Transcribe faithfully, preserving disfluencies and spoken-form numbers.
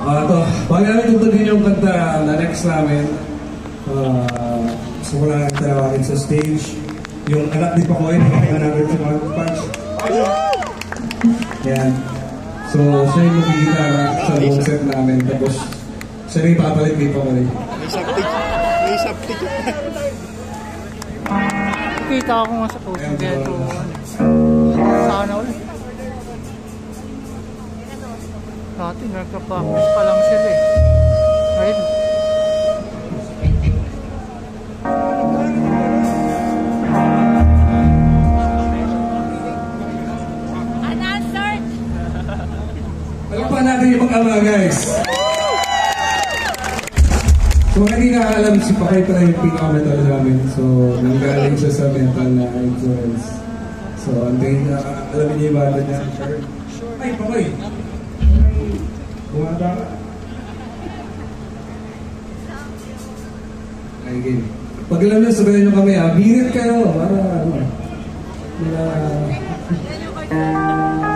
Uh, ito, bago namin tutugin yung kanta na next namin, uh, gusto ko lang tawagin sa stage yung anak ni Pacoy, nakakita namin sa mga punch. Yan. So, siya yung magigitara sa buong set namin. Tapos, siya rin papalit kay Pacoy. May saptik. May saptik. Kita ako nga sa post. Sana ulit. Dati nagka-practice pa lang sila eh. Right? Unanswered! Alam pa natin yung mag-ama, guys. So, nagkikaalam si Pacoy pala yung pinaka-metal namin. So, nanggaling siya sa mental na influence. So, antayin na, alamin niya yung bata niya. Ay, Pacoy! Kumata ka. Ay, game. Pag alam niyo, sabihin niyo kami, ah, birit kayo. Para, ano, para...